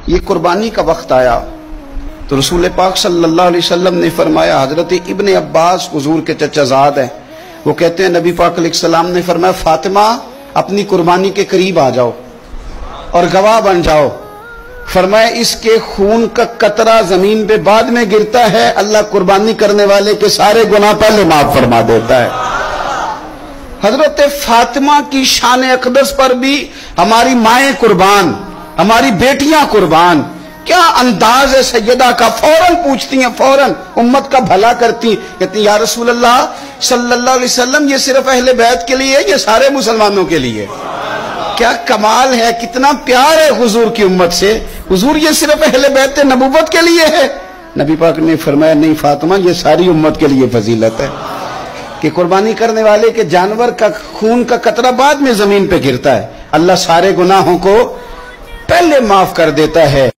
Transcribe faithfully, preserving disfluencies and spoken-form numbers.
یہ قربانی کا وقت آیا تو رسول پاک صلی اللہ علیہ وسلم نے فرمایا، حضرت ابن عباس حضور کے چچا زاد ہیں، وہ کہتے ہیں نبی پاک علیہ السلام نے فرمایا فاطمہ اپنی قربانی کے قریب آ جاؤ اور گواہ بن جاؤ۔ فرمایا اس کے خون کا قطرہ زمین پہ بعد میں گرتا ہے، اللہ قربانی کرنے والے کے سارے گناہ پہلے معاف فرما دیتا ہے۔ حضرت فاطمہ کی شان اقدس پر بھی ہماری مائیں قربان، ہماری بیٹیاں قربان، کیا انداز ہے سیدہ کا، فوراً پوچھتی ہیں، فوراً امت کا بھلا کرتی، کہتی ہیں یا رسول اللہ صلی اللہ علیہ وسلم یہ صرف اہل بیت کے لیے، یہ سارے مسلمانوں کے لیے۔ کیا کمال ہے، کتنا پیار ہے حضور کی امت سے، حضور یہ صرف اہل بیت نبوت کے لیے ہے؟ نبی پاک نے فرمایا نہیں فاطمہ یہ ساری امت کے لیے فضیلت ہے کہ قربانی کرنے والے کے جانور کا خون کا قطرہ بعد میں زمین پہ گرتا ہے، اللہ سارے گناہوں کو پہلے معاف کر دیتا ہے۔